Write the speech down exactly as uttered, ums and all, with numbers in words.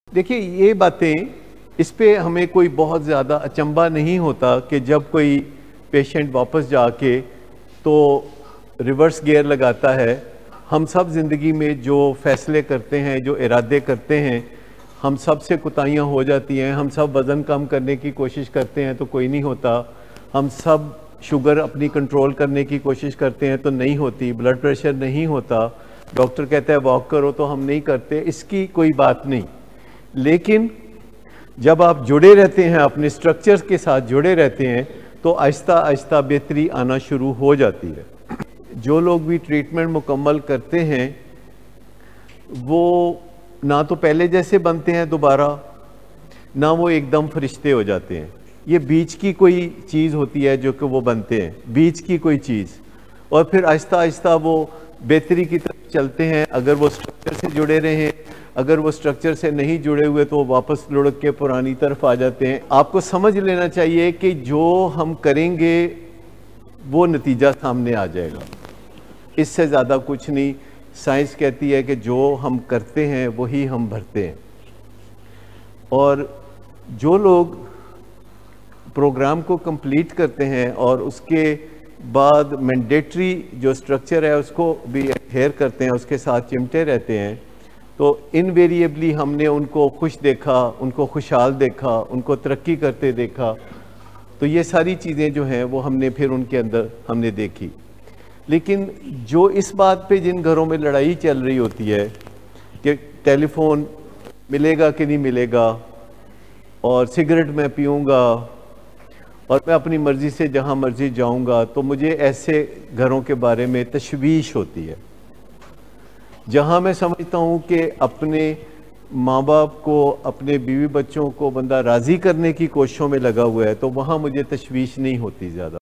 देखिए ये बातें, इस पे हमें कोई बहुत ज़्यादा अचंभा नहीं होता कि जब कोई पेशेंट वापस जाके तो रिवर्स गियर लगाता है। हम सब ज़िंदगी में जो फैसले करते हैं, जो इरादे करते हैं, हम सब से कोताहियाँ हो जाती हैं। हम सब वज़न कम करने की कोशिश करते हैं तो कोई नहीं होता। हम सब शुगर अपनी कंट्रोल करने की कोशिश करते हैं तो नहीं होती। ब्लड प्रेशर नहीं होता। डॉक्टर कहता है वॉक करो तो हम नहीं करते। इसकी कोई बात नहीं। लेकिन जब आप जुड़े रहते हैं, अपने स्ट्रक्चर्स के साथ जुड़े रहते हैं, तो आहिस्ता आहिस्ता बेहतरी आना शुरू हो जाती है। जो लोग भी ट्रीटमेंट मुकम्मल करते हैं वो ना तो पहले जैसे बनते हैं दोबारा, ना वो एकदम फरिश्ते हो जाते हैं। ये बीच की कोई चीज़ होती है जो कि वो बनते हैं, बीच की कोई चीज़, और फिर आहिस्ता आहिस्ता वो बेहतरी की तरफ चलते हैं। अगर वो स्ट्रक्चर से जुड़े रहें, अगर वो स्ट्रक्चर से नहीं जुड़े हुए तो वो वापस लुढ़क के पुरानी तरफ आ जाते हैं। आपको समझ लेना चाहिए कि जो हम करेंगे वो नतीजा सामने आ जाएगा, इससे ज़्यादा कुछ नहीं। साइंस कहती है कि जो हम करते हैं वही हम भरते हैं। और जो लोग प्रोग्राम को कंप्लीट करते हैं और उसके बाद मैंडेटरी जो स्ट्रक्चर है उसको भी एडहेयर करते हैं, उसके साथ चिमटे रहते हैं, तो इनवेरिएबली हमने उनको खुश देखा, उनको खुशहाल देखा, उनको तरक्की करते देखा। तो ये सारी चीज़ें जो हैं वो हमने फिर उनके अंदर हमने देखी। लेकिन जो इस बात पे जिन घरों में लड़ाई चल रही होती है कि टेलीफोन मिलेगा कि नहीं मिलेगा, और सिगरेट मैं पीऊँगा, और मैं अपनी मर्ज़ी से जहाँ मर्ज़ी जाऊँगा, तो मुझे ऐसे घरों के बारे में तशवीश होती है। जहाँ मैं समझता हूँ कि अपने माँ बाप को, अपने बीवी बच्चों को बंदा राज़ी करने की कोशिशों में लगा हुआ है, तो वहाँ मुझे तशवीश नहीं होती ज़्यादा।